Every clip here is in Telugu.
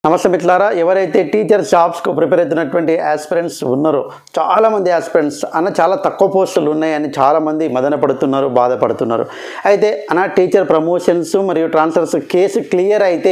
నమస్తే మిత్రులారా, ఎవరైతే టీచర్ జాబ్స్కు ప్రిపేర్ అవుతున్నటువంటి ఆస్పిరెంట్స్ ఉన్నారో చాలామంది ఆస్పిరెంట్స్ చాలా తక్కువ పోస్టులు ఉన్నాయని చాలామంది మదన పడుతున్నారు, బాధపడుతున్నారు. అయితే టీచర్ ప్రమోషన్స్ మరియు ట్రాన్స్ఫర్స్ కేసు క్లియర్ అయితే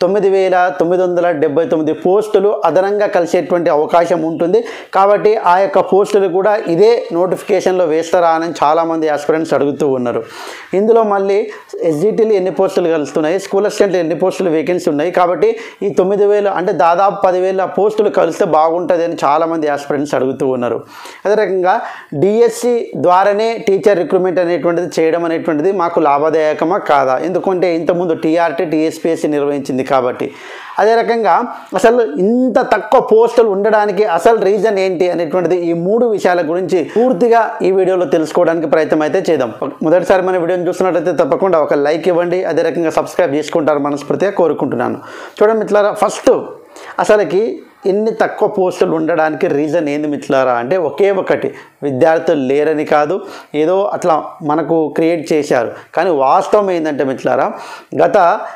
9,979 పోస్టులు అదనంగా కలిసేటువంటి అవకాశం ఉంటుంది. కాబట్టి ఆ యొక్క పోస్టులు కూడా ఇదే నోటిఫికేషన్లో వేస్తారా అని చాలామంది ఆస్పిరెంట్స్ అడుగుతూ ఉన్నారు. ఇందులో మళ్ళీ ఎస్జిటీలు ఎన్ని పోస్టులు కలుస్తున్నాయి, స్కూల్ అసిస్టెంట్లు ఎన్ని పోస్టులు వేకెన్సీ ఉన్నాయి, కాబట్టి ఈ 9,000 అంటే దాదాపు 10,000 పోస్టులు కలిస్తే బాగుంటుంది అని చాలామంది ఆస్పిరెంట్స్ అడుగుతూ ఉన్నారు. అదే రకంగా డిఎస్సి ద్వారానే టీచర్ రిక్రూట్మెంట్ అనేటువంటిది చేయడం అనేటువంటిది మాకు లాభదాయకమా కాదా, ఎందుకంటే ఇంతకుముందు టీఆర్టీ టీఎస్పీఎస్సీ నిర్వహించింది కాబట్టి. అదే రకంగా అసలు ఇంత తక్కువ పోస్టులు ఉండడానికి అసలు రీజన్ ఏంటి అనేటువంటిది ఈ 3 విషయాల గురించి పూర్తిగా ఈ వీడియోలో తెలుసుకోవడానికి ప్రయత్నం అయితే చేద్దాం. మొదటిసారి మన వీడియోని చూస్తున్నట్లయితే తప్పకుండా ఒక లైక్ ఇవ్వండి, అదే రకంగా సబ్స్క్రైబ్ చేసుకుంటారు మనస్ఫూర్తిగా కోరుకుంటున్నాను. చూడండి మిత్రులారా, ఫస్ట్ అసలుకి ఇన్ని తక్కువ పోస్టులు ఉండడానికి రీజన్ ఏంది మిత్రులారా అంటే ఒకే ఒకటి, విద్యార్థులు లేరని కాదు, ఏదో అట్లా మనకు క్రియేట్ చేశారు. కానీ వాస్తవం ఏంటంటే మిత్రులారా, గత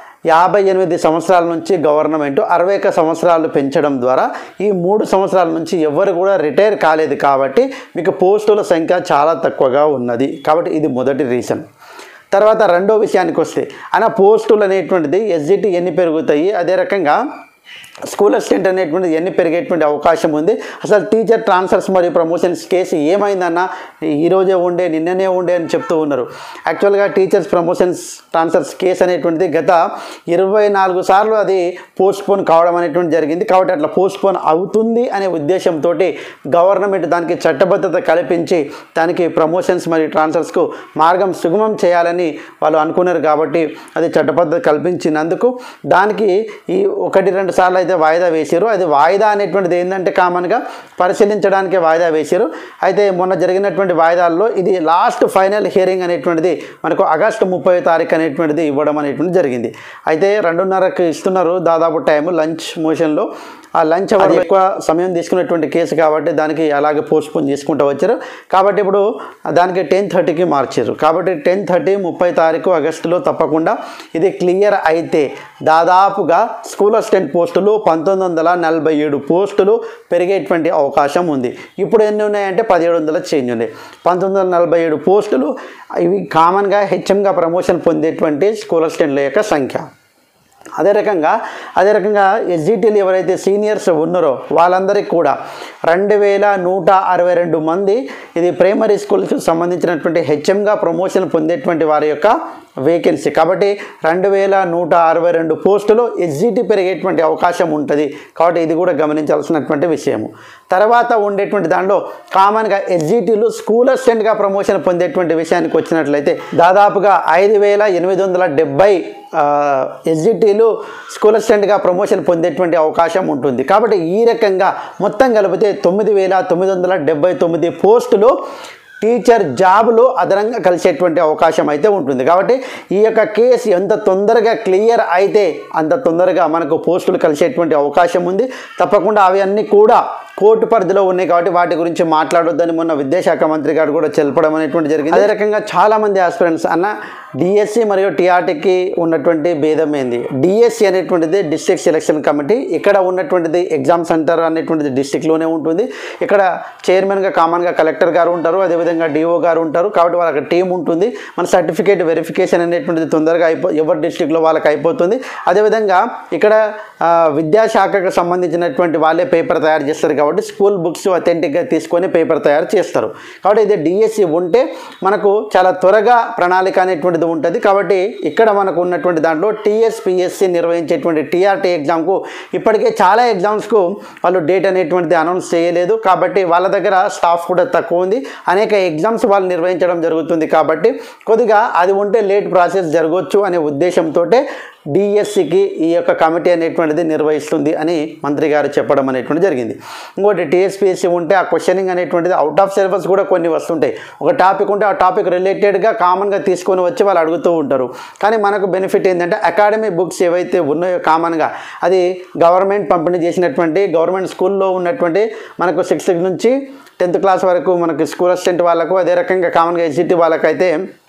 58 సంవత్సరాల నుంచి గవర్నమెంట్ 61 సంవత్సరాలు పెంచడం ద్వారా ఈ 3 సంవత్సరాల నుంచి ఎవరు కూడా రిటైర్ కాలేదు. కాబట్టి మీకు పోస్టుల సంఖ్య చాలా తక్కువగా ఉన్నది. కాబట్టి ఇది మొదటి రీజన్. తర్వాత రెండో విషయానికి వస్తే పోస్టులు అనేటువంటిది ఎస్జిటి ఎన్ని పెరుగుతాయి, అదే రకంగా స్కూల్ అసిస్టెంట్ అనేటువంటిది ఎన్ని పెరిగేటువంటి అవకాశం ఉంది, అసలు టీచర్ ట్రాన్స్ఫర్స్ మరియు ప్రమోషన్స్ కేసు ఏమైందన్న ఈరోజే ఉండే నిన్ననే ఉండే అని చెప్తూ ఉన్నారు. యాక్చువల్గా టీచర్స్ ప్రమోషన్స్ ట్రాన్స్ఫర్స్ కేసు అనేటువంటిది గత 24 సార్లు అది పోస్ట్పోన్ కావడం అనేటువంటి జరిగింది. కాబట్టి అట్లా పోస్ట్పోన్ అవుతుంది అనే ఉద్దేశంతో గవర్నమెంట్ దానికి చట్టబద్ధత కల్పించి దానికి ప్రమోషన్స్ మరియు ట్రాన్స్ఫర్స్కు మార్గం సుగమం చేయాలని వాళ్ళు అనుకున్నారు. కాబట్టి అది చట్టబద్ధత కల్పించినందుకు దానికి ఈ 1-2 సార్లు అయితే వాయిదా వేసారు. అది వాయిదా అనేటువంటిది ఏంటంటే కామన్గా పరిశీలించడానికి వాయిదా వేసారు. అయితే మొన్న జరిగినటువంటి వాయిదాల్లో ఇది లాస్ట్ ఫైనల్ హియరింగ్ అనేటువంటిది మనకు ఆగస్టు 30వ తారీఖు అనేటువంటిది ఇవ్వడం అనేటువంటిది జరిగింది. అయితే 2:30కి ఇస్తున్నారు దాదాపు టైము లంచ్ మోషన్లో. ఆ లంచ్ అవర్ ఎక్కువ సమయం తీసుకున్నటువంటి కేసు కాబట్టి దానికి అలాగే పోస్ట్పోన్ చేసుకుంటూ వచ్చారు. కాబట్టి ఇప్పుడు దానికి 10:30కి మార్చారు. కాబట్టి 10:30 30వ తారీఖు ఆగస్టులో తప్పకుండా ఇది క్లియర్ అయితే దాదాపుగా స్కూల్ అసిస్టెంట్ పోస్టులు 1947 పోస్టులు పెరిగేటువంటి అవకాశం ఉంది. ఇప్పుడు ఎన్ని ఉన్నాయంటే 1700 చేంజ్ ఉన్నాయి. 1947 పోస్టులు ఇవి కామన్గా హెచ్ఎంగా ప్రమోషన్ పొందేటువంటి స్కూల్ అసిస్టెంట్ల యొక్క సంఖ్య. అదే రకంగా ఎస్జిటీలు ఎవరైతే సీనియర్స్ ఉన్నారో వాళ్ళందరికీ కూడా 2,162 మంది ఇది ప్రైమరీ స్కూల్కి సంబంధించినటువంటి హెచ్ఎంగా ప్రమోషన్ పొందేటువంటి వారి యొక్క వేకెన్సీ. కాబట్టి 2,162 పోస్టులు ఎస్జిటి పెరిగేటువంటి అవకాశం ఉంటుంది. కాబట్టి ఇది కూడా గమనించాల్సినటువంటి విషయము. తర్వాత ఉండేటువంటి దాంట్లో కామన్గా ఎస్జిటీలు స్కూల్ అసిస్టెంట్గా ప్రమోషన్ పొందేటువంటి విషయానికి వచ్చినట్లయితే దాదాపుగా 5,870 ఎస్జిటీలు స్కూల్ అసిస్టెంట్గా ప్రమోషన్ పొందేటువంటి అవకాశం ఉంటుంది. కాబట్టి ఈ రకంగా మొత్తం కలిపితే 9,979 పోస్టులు టీచర్ జాబులు అదనంగా కలిసేటువంటి అవకాశం అయితే ఉంటుంది. కాబట్టి ఈ యొక్క కేసు ఎంత తొందరగా క్లియర్ అయితే అంత తొందరగా మనకు పోస్టులు కలిసేటువంటి అవకాశం ఉంది. తప్పకుండా అవి అన్నీ కూడా కోర్టు పరిధిలో ఉన్నాయి. కాబట్టి వాటి గురించి మాట్లాడొద్దని మొన్న విద్యాశాఖ మంత్రి గారు కూడా తెలపడం అనేటువంటి జరిగింది. అదే రకంగా చాలామంది ఆస్పిరెంట్స్ డిఎస్సి మరియు టీఆర్టీకి ఉన్నటువంటి భేదం ఏంది, డిఎస్సి అనేటువంటిది డిస్ట్రిక్ట్ సెలక్షన్ కమిటీ, ఇక్కడ ఉన్నటువంటిది ఎగ్జామ్ సెంటర్ అనేటువంటిది డిస్ట్రిక్ట్లోనే ఉంటుంది. ఇక్కడ చైర్మన్గా కామన్గా కలెక్టర్ గారు ఉంటారు, అదేవిధంగా డిఓ గారు ఉంటారు. కాబట్టి వాళ్ళకి టీం ఉంటుంది. మన సర్టిఫికేట్ వెరిఫికేషన్ అనేటువంటిది తొందరగా ఎవరి డిస్ట్రిక్ట్లో వాళ్ళకి అయిపోతుంది. అదేవిధంగా ఇక్కడ విద్యాశాఖకు సంబంధించినటువంటి వాళ్ళే పేపర్ తయారు చేస్తారు. కాబట్టి స్కూల్ బుక్స్ అథెంటిక్గా తీసుకొని పేపర్ తయారు చేస్తారు. కాబట్టి ఇది డిఎస్సి ఉంటే మనకు చాలా త్వరగా ప్రణాళిక అనేటువంటిది ఉంటుంది. కాబట్టి ఇక్కడ మనకు ఉన్నటువంటి దాంట్లో టీఎస్పీఎస్సీ నిర్వహించేటువంటి టీఆర్టీ ఎగ్జామ్కు ఇప్పటికే చాలా ఎగ్జామ్స్కు వాళ్ళు డేట్ అనేటువంటిది అనౌన్స్ చేయలేదు. కాబట్టి వాళ్ళ దగ్గర స్టాఫ్ కూడా తక్కువ ఉంది. అనేక ఎగ్జామ్స్ వాళ్ళు నిర్వహించడం జరుగుతుంది. కాబట్టి కొద్దిగా అది ఉంటే లేట్ ప్రాసెస్ జరగవచ్చు అనే ఉద్దేశంతో డిఎస్సికి ఈ యొక్క కమిటీ అనేటువంటిది నిర్వహిస్తుంది అని మంత్రి గారు చెప్పడం అనేటువంటి జరిగింది. ఇంకోటి టీఎస్పీఎస్సీ ఉంటే ఆ క్వశ్చనింగ్ అనేటువంటిది అవుట్ ఆఫ్ సిలబస్ కూడా కొన్ని వస్తుంటాయి. ఒక టాపిక్ ఉంటే ఆ టాపిక్ రిలేటెడ్గా కామన్గా తీసుకొని వచ్చి వాళ్ళు అడుగుతూ ఉంటారు. కానీ మనకు బెనిఫిట్ ఏంటంటే అకాడమీ బుక్స్ ఏవైతే ఉన్నాయో కామన్గా అది గవర్నమెంట్ పంపిణీ చేసినటువంటి గవర్నమెంట్ స్కూల్లో ఉన్నటువంటి మనకు 6th నుంచి 10th క్లాస్ వరకు మనకు స్కూల్ అసిస్టెంట్ వాళ్ళకు, అదే రకంగా కామన్గా ఎస్జిటి వాళ్ళకైతే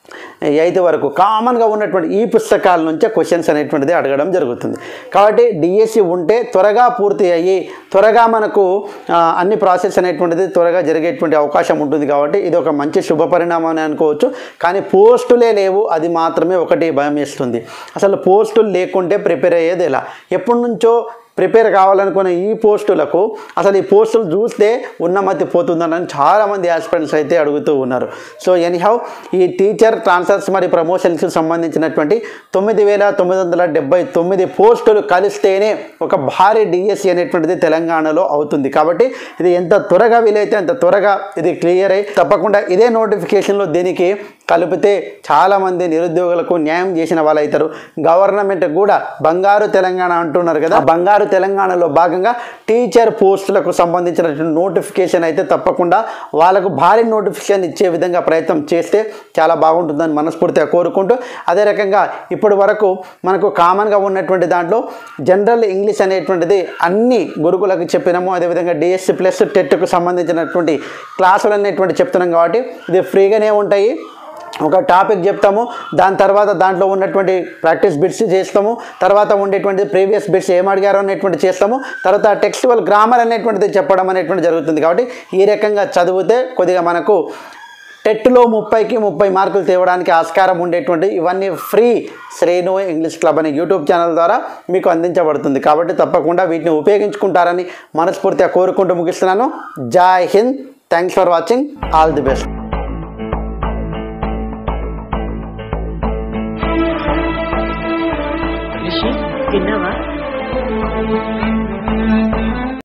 8th వరకు కామన్గా ఉన్నటువంటి ఈ పుస్తకాల నుంచే క్వశ్చన్స్ అనేటువంటిది అడగడం జరుగుతుంది. కాబట్టి డిఎస్సి ఉంటే త్వరగా పూర్తి అయ్యి త్వరగా మనకు అన్ని ప్రాసెస్ అనేటువంటిది త్వరగా జరిగేటువంటి అవకాశం ఉంటుంది. కాబట్టి ఇది ఒక మంచి శుభ పరిణామం అని అనుకోవచ్చు. కానీ పోస్టులే లేవు, అది మాత్రమే ఒకటి భయం వేస్తుంది. అసలు పోస్టులు లేకుంటే ప్రిపేర్ అయ్యేది ఎలా? ఎప్పటి నుంచో ప్రిపేర్ కావాలనుకున్న ఈ పోస్టులకు అసలు ఈ పోస్టులు చూస్తే ఉన్నమతి పోతుందని చాలామంది ఆస్పిరెంట్స్ అయితే అడుగుతూ ఉన్నారు. సో ఎనీహౌ ఈ టీచర్ ట్రాన్స్ఫర్స్ మరియు ప్రమోషన్స్కి సంబంధించినటువంటి 9,979 పోస్టులు కలిస్తేనే ఒక భారీ డిఎస్సి అనేటువంటిది తెలంగాణలో అవుతుంది. కాబట్టి ఇది ఎంత త్వరగా వీలైతే అంత త్వరగా ఇది క్లియర్ అయ్యి తప్పకుండా ఇదే నోటిఫికేషన్లో దీనికి కలిపితే చాలామంది నిరుద్యోగులకు న్యాయం చేసిన వాళ్ళు అవుతారు. గవర్నమెంట్ కూడా బంగారు తెలంగాణ అంటున్నారు కదా, బంగారు తెలంగాణలో భాగంగా టీచర్ పోస్టులకు సంబంధించినటువంటి నోటిఫికేషన్ అయితే తప్పకుండా వాళ్ళకు భారీ నోటిఫికేషన్ ఇచ్చే విధంగా ప్రయత్నం చేస్తే చాలా బాగుంటుందని మనస్ఫూర్తిగా కోరుకుంటూ, అదే రకంగా ఇప్పటి వరకు మనకు కామన్గా ఉన్నటువంటి దాంట్లో జనరల్ ఇంగ్లీష్ అనేటువంటిది అన్ని గురుకులకు చెప్పినాము. అదేవిధంగా డిఎస్సి ప్లస్ టెట్కు సంబంధించినటువంటి క్లాసులు అనేటువంటి చెప్తున్నాం. కాబట్టి ఇది ఫ్రీగానే ఉంటాయి. ఒక టాపిక్ చెప్తాము, దాని తర్వాత దాంట్లో ఉన్నటువంటి ప్రాక్టీస్ బిట్స్ చేస్తాము, తర్వాత ఉండేటువంటి ప్రీవియస్ బిట్స్ ఏం అడిగారో అనేటువంటి చేస్తాము, తర్వాత టెక్స్టువల్ గ్రామర్ అనేటువంటిది చెప్పడం అనేటువంటి జరుగుతుంది. కాబట్టి ఈ రకంగా చదివితే కొద్దిగా మనకు టెట్లో 30కి 30 మార్కులు తేవడానికి ఆస్కారం ఉండేటువంటి ఇవన్నీ ఫ్రీ శ్రేణు ఇంగ్లీష్ క్లబ్ అనే యూట్యూబ్ ఛానల్ ద్వారా మీకు అందించబడుతుంది. కాబట్టి తప్పకుండా వీటిని ఉపయోగించుకుంటారని మనస్ఫూర్తిగా కోరుకుంటూ ముగిస్తున్నాను. జై Hind. Thanks for watching. All the best. తిన్నావా?